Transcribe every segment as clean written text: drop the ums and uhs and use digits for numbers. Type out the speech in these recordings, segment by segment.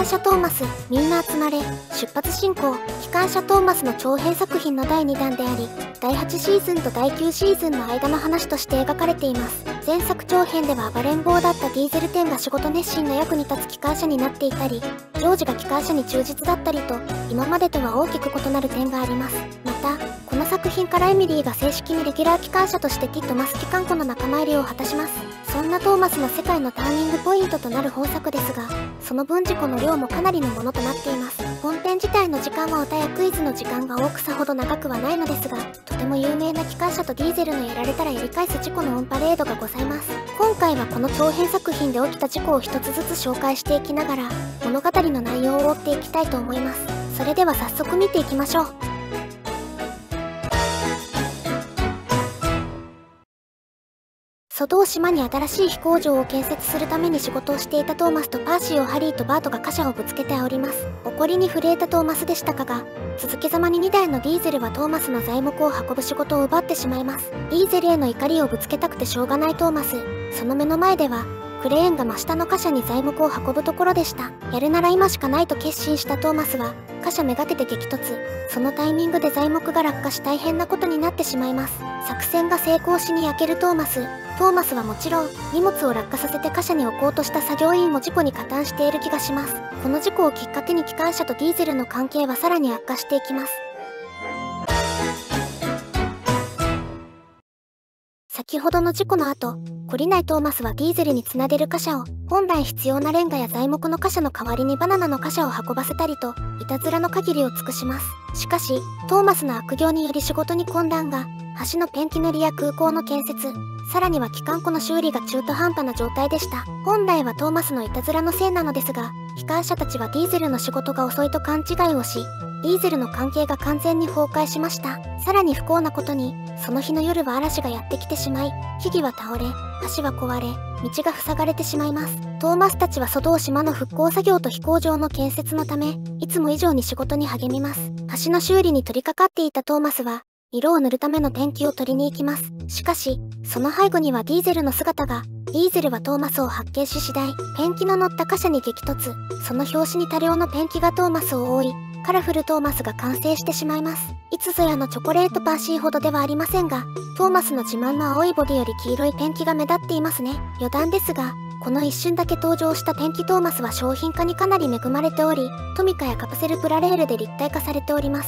関車トーマス、みんな集まれ、出発進行。機関車トーマスの長編作品の第2弾であり、第8シーズンと第9シーズンの間の話として描かれています。前作長編では暴れん坊だったディーゼル10が仕事熱心な役に立つ機関車になっていたり、ジョージが機関車に忠実だったりと、今までとは大きく異なる点があります。また、この作品からエミリーが正式にレギュラー機関車としてティットマス機関庫の仲間入りを果たします。そんなトーマスの世界のターニングポイントとなる本作ですが、その分事故の量もかなりのものとなっています。本編自体の時間は歌やクイズの時間が多くさほど長くはないのですが、とても有名な機関車とディーゼルのやられたらやり返す事故のオンパレードがございます。今回はこの長編作品で起きた事故を一つずつ紹介していきながら、物語の内容を追っていきたいと思います。それでは早速見ていきましょう。蘇道島に新しい飛行場を建設するために仕事をしていたトーマスとパーシーをハリーとバートが貨車をぶつけて煽ります。怒りに震えたトーマスでしたが、続けざまに2台のディーゼルはトーマスの材木を運ぶ仕事を奪ってしまいます。ディーゼルへの怒りをぶつけたくてしょうがないトーマス。その目の前では、クレーンが真下の貨車に材木を運ぶところでした。やるなら今しかないと決心したトーマスは、貨車めがけて激突。そのタイミングで材木が落下し大変なことになってしまいます。作戦が成功しに焼けるトーマス。トーマスはもちろん、荷物を落下させて貨車に置こうとした作業員も事故に加担している気がします。この事故をきっかけに機関車とディーゼルの関係はさらに悪化していきます。先ほどの事故の後、懲りないトーマスはディーゼルにつなげる貨車を、本来必要なレンガや材木の貨車の代わりにバナナの貨車を運ばせたりと、いたずらの限りを尽くします。しかし、トーマスの悪行により仕事に混乱が、橋のペンキ塗りや空港の建設、さらには機関庫の修理が中途半端な状態でした。本来はトーマスのいたずらのせいなのですが、機関車たちはディーゼルの仕事が遅いと勘違いをし、ディーゼルの関係が完全に崩壊しました。さらに不幸なことに、その日の夜は嵐がやってきてしまい、木々は倒れ、橋は壊れ、道が塞がれてしまいます。トーマスたちは蘇道島の復興作業と飛行場の建設のため、いつも以上に仕事に励みます。橋の修理に取り掛かっていたトーマスは、色を塗るためのペンキを取りに行きます。しかし、その背後にはディーゼルの姿が。ディーゼルはトーマスを発見し次第、ペンキの乗った貨車に激突。その拍子に多量のペンキがトーマスを覆い、カラフルトーマスが完成してしまいます。いつぞやのチョコレートパーシーほどではありませんが、トーマスの自慢の青いボディより黄色いペンキが目立っていますね。余談ですが、この一瞬だけ登場したペンキトーマスは商品化にかなり恵まれており、トミカやカプセルプラレールで立体化されております。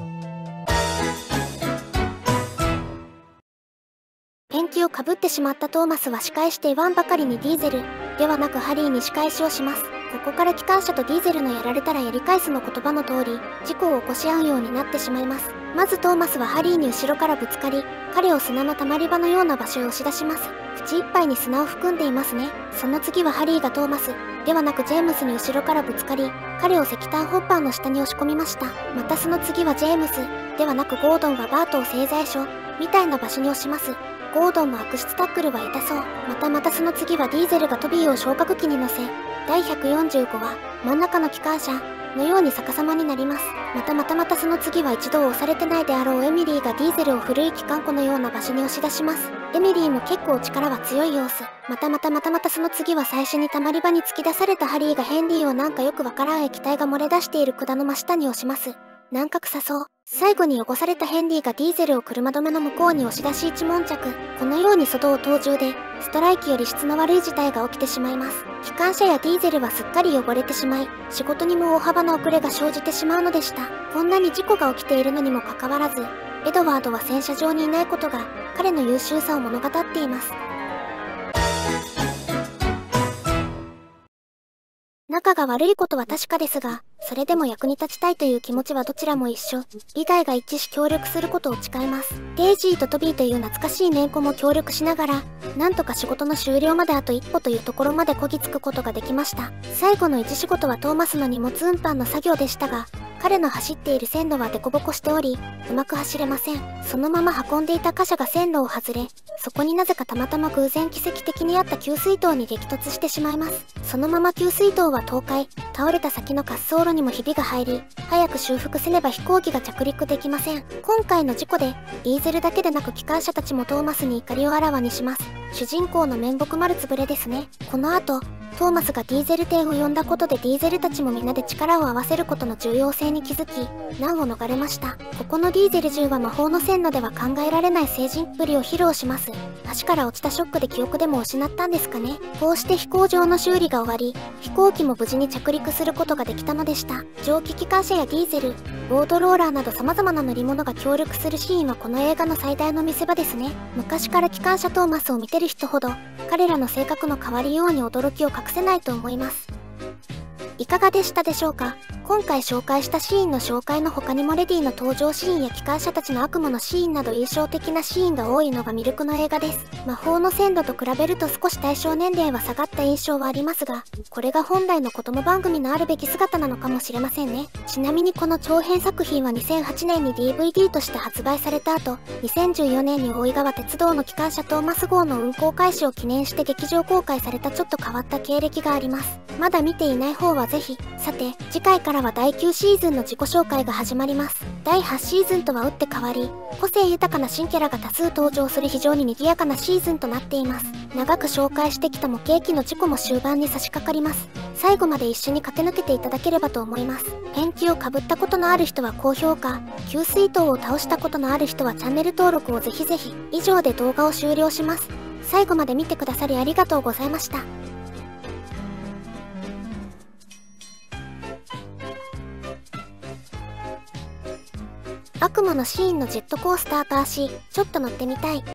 ペンキをかぶってしまったトーマスは仕返して言わんばかりにディーゼルではなくハリーに仕返しをします。ここから機関車とディーゼルのやられたらやり返すの言葉の通り、事故を起こし合うようになってしまいます。まずトーマスはハリーに後ろからぶつかり、彼を砂の溜まり場のような場所へ押し出します。口いっぱいに砂を含んでいますね。その次はハリーがトーマスではなくジェームスに後ろからぶつかり、彼を石炭ホッパーの下に押し込みました。またその次はジェームスではなくゴードンがバートを製材所みたいな場所に押します。ゴードンの悪質タックルは痛そう。またその次はディーゼルがトビーを消火器に乗せ、第145話、真ん中の機関車のように逆さまになります。またその次は一度押されてないであろうエミリーがディーゼルを古い機関庫のような場所に押し出します。エミリーも結構力は強い様子。またその次は最初に溜まり場に突き出されたハリーがヘンリーをなんかよくわからん液体が漏れ出している管の真下に押します。なんか臭そう。最後に汚されたヘンリーがディーゼルを車止めの向こうに押し出し一悶着。このように蘇道東中で、ストライキより質の悪い事態が起きてしまいます。機関車やディーゼルはすっかり汚れてしまい、仕事にも大幅な遅れが生じてしまうのでした。こんなに事故が起きているのにもかかわらず、エドワードは洗車場にいないことが、彼の優秀さを物語っています。仲が悪いことは確かですが、それでも役に立ちたいという気持ちはどちらも一緒。利害が一致し協力することを誓います。デイジーとトビーという懐かしいメンコも協力しながら、なんとか仕事の終了まであと一歩というところまでこぎつくことができました。最後の一仕事はトーマスの荷物運搬の作業でしたが、彼の走っている線路はデコボコしており、うまく走れません。そのまま運んでいた貨車が線路を外れ、そこになぜかたまたま偶然奇跡的にあった給水塔に激突してしまいます。そのまま給水塔は倒壊、倒れた先の滑走路にもひびが入り、早く修復せねば飛行機が着陸できません。今回の事故で、ディーゼルだけでなく機関車たちもトーマスに怒りをあらわにします。主人公の面目丸つぶれですね。この後、 トーマスがディーゼル艇を呼んだことでディーゼルたちも皆で力を合わせることの重要性に気づき、難を逃れました。ここのディーゼル10は魔法の線路では考えられない成人っぷりを披露します。橋から落ちたショックで記憶でも失ったんですかね。こうして飛行場の修理が終わり、飛行機も無事に着陸することができたのでした。蒸気機関車やディーゼル、ロードローラーなど様々な乗り物が協力するシーンはこの映画の最大の見せ場ですね。昔から機関車トーマスを見てる人ほど、彼らの性格の変わりように驚きを隠せないと思います。いかがでしたでしょうか。今回紹介したシーンの紹介の他にもレディの登場シーンや機関車たちの悪夢のシーンなど印象的なシーンが多いのが魅力の映画です。魔法の線路と比べると少し対象年齢は下がった印象はありますが、これが本来の子供番組のあるべき姿なのかもしれませんね。ちなみにこの長編作品は2008年に DVD として発売された後、2014年に大井川鉄道の機関車トーマス号の運行開始を記念して劇場公開されたちょっと変わった経歴があります。まだ見ていない方はぜひ。さて、次回からは第9シーズンの自己紹介が始まります。第8シーズンとは打って変わり、個性豊かな新キャラが多数登場する非常に賑やかなシーズンとなっています。長く紹介してきた模型機の事故も終盤に差し掛かります。最後まで一緒に駆け抜けていただければと思います。ペンキをかぶったことのある人は高評価、給水塔を倒したことのある人はチャンネル登録をぜひぜひ。以上で動画を終了します。最後まで見てくださりありがとうございました。悪夢のシーンのジェットコースターか足、ちょっと乗ってみたい。